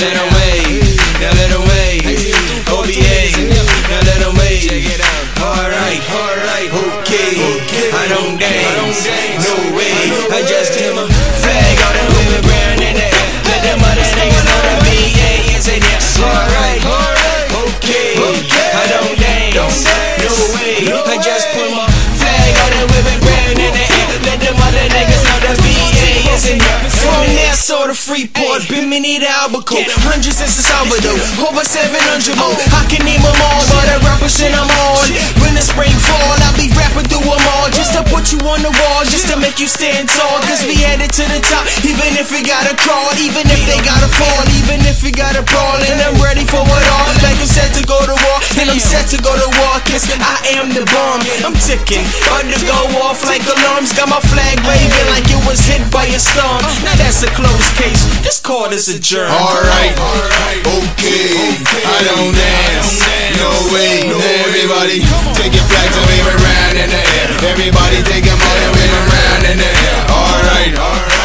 let them wave, now let them wave. OBA, now let them wave. Alright, okay, I don't dance, no way. I just hit my flag out and wave it round in the air. Let them other niggas know the BA is in here. Alright, okay, I don't dance, no way. I just put my flag out and wave it round in the air. Let them other niggas know the BA is in here. From Nassau to Freeport, Bimini to Albuquerque, hundreds in Salvador, over 700 more. I can name them all, but I represent them all. When the spring fall, I'll be rapping through them all, just to put you on the wall, just to make you stand tall. Cause we headed to the top, even if we gotta crawl, even if they gotta fall, even if we gotta brawl. And I'm ready for it all, like I'm set to go to war, and I'm set to go to war. Cause I am the bomb, I'm ticking, about to go off like alarms. Got my flag waving like it was hit by a storm. Now that's a closed case, this court is adjourned. Alright, okay, I don't dance, no way. Everybody take your flags and wave it round in the air. Everybody take them all and wave it round in the air. Alright,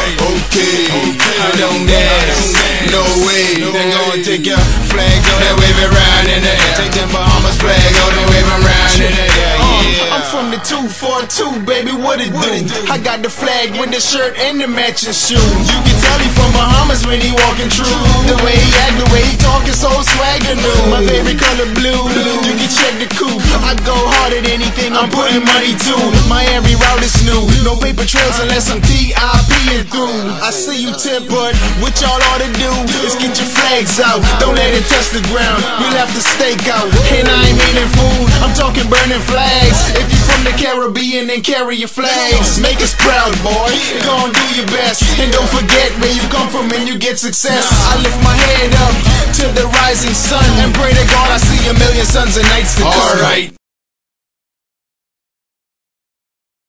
okay, I don't dance, no way. They're gonna take your flags out and wave it round in the air. Take them Bahamas flag out and wave it round in the air. I'm from the 242, baby, what it do? I got the flag with the shirt and the matching shoe. You can tell he from Bahamas when he walking true. The way he act, the way he talking, so swagger new. My favorite color blue, you can check the coupe. I go hard at anything, I'm putting money to. My every route is new, no paper trails unless I'm TIPing through. I see you tip, but what y'all ought to do is get your flags out. Don't let it touch the ground, we'll have to stake out. And I ain't meaning food, I'm talking burning flags. If you from the Caribbean, then carry your flags. Make us proud, boy, go and do your best. And don't forget where you come from and you get success. I lift my head up to the rising sun and pray to God I see a million suns and nights to come. Alright.